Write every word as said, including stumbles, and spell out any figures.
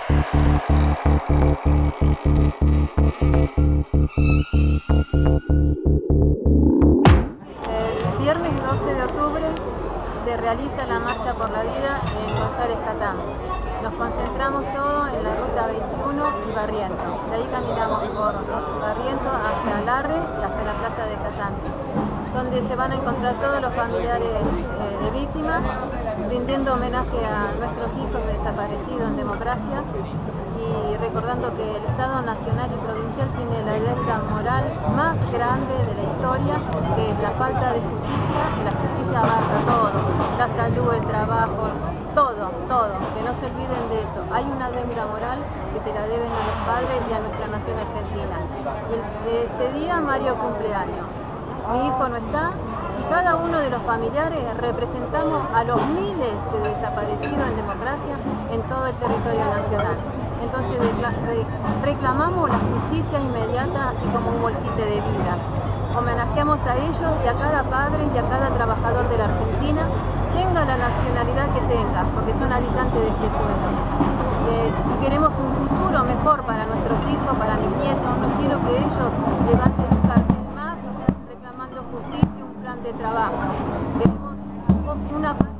El viernes doce de octubre se realiza la Marcha por la Vida en González Catán. Nos concentramos todos en la ruta veintiuno y Barriento. De ahí caminamos por Barriento hacia Larre y hasta la plaza de Catán, donde se van a encontrar todos los familiares eh, de víctimas, rindiendo homenaje a nuestros hijos desaparecidos en democracia y recordando que el Estado nacional y provincial tiene la deuda moral más grande de la historia, que es la falta de justicia, y la justicia abarca todo, la salud, el trabajo, todo, todo, que no se olviden de eso. Hay una deuda moral que se la deben a los padres y a nuestra nación argentina. Este día Mario cumpleaños, mi hijo no está, y cada uno de los familiares representamos a los miles de desaparecidos en democracia en todo el territorio nacional. Entonces reclamamos la justicia inmediata, así como un volquite de vida. Homenajeamos a ellos y a cada padre y a cada trabajador de la Argentina, tenga la nacionalidad que tenga, porque son habitantes de este suelo. Eh, y queremos un futuro mejor para nuestros hijos, para mis nietos. No quiero que ellos levanten un cartel más reclamando justicia y un plan de trabajo. Queremos una